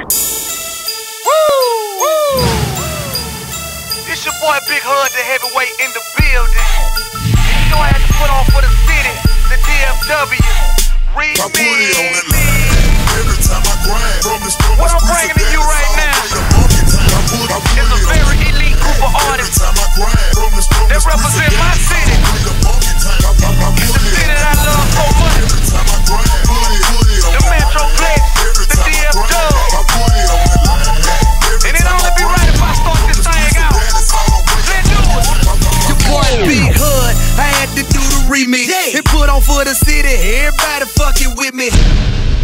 It's your boy Big Hud, the heavyweight in the building. And you know I had to put on for the city, the DFW. Read me. Every time I grind from the store, what I'm bringing to you right now is a very elite group of artists that represent my city. It's the city that I love so much. The Metroplex, the DFW. And it only be right if I start this thing out. Let's do it. Your boy Big Hud, I had to do the remix and put on for the city. Everybody fucking with me.